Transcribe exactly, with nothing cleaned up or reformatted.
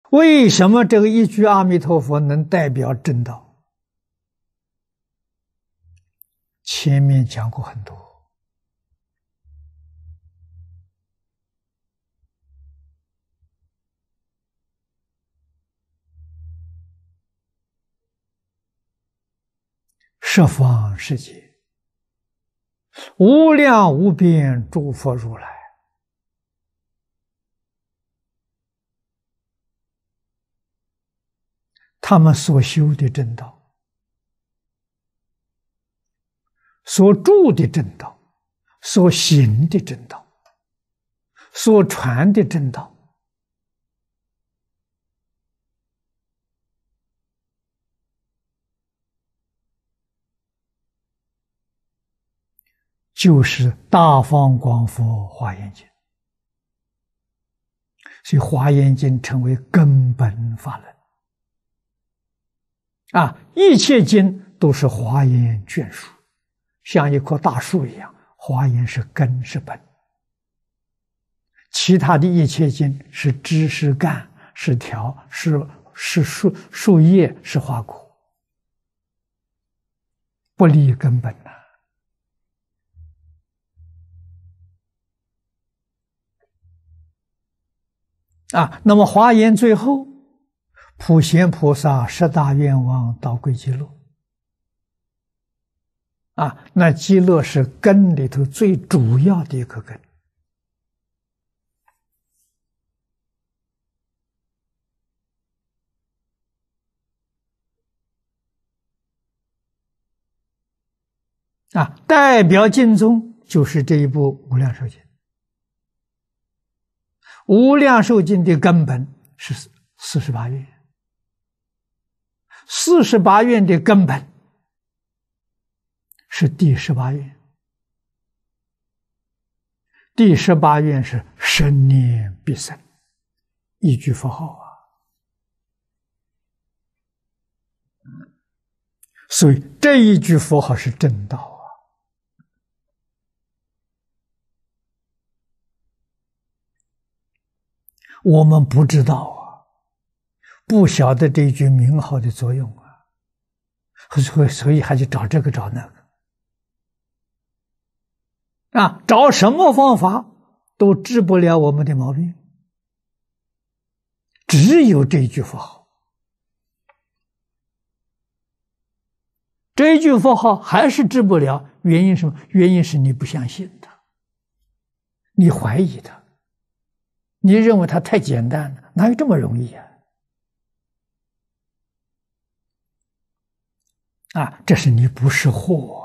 为什么这个一句阿弥陀佛能代表正道？前面讲过很多。十方世界，无量无边诸佛如来，他们所修的正道，所住的正道，所行的正道，所传的正道，就是大方广佛华严经。所以华严经成为根本法论啊，一切经都是华严眷属，像一棵大树一样，华严是根是本，其他的一切经是枝是干是条是是树树叶是花果，不离根本呐。啊，那么华严最后，普贤菩萨十大愿望到归极乐。啊，那极乐是根里头最主要的一颗根。啊，代表经宗就是这一部《无量寿经》。无量寿经的根本是四十八愿，四十八愿的根本是第十八愿，第十八愿是生念必生，一句佛号啊。所以这一句佛号是正道啊。我们不知道啊，不晓得这一句名号的作用啊，所以所以还去找这个找那个啊，找什么方法都治不了我们的毛病，只有这一句佛号。这一句佛号还是治不了，原因是什么？原因是你不相信它，你怀疑它。你认为它太简单了，哪有这么容易啊？啊，这是你不识货。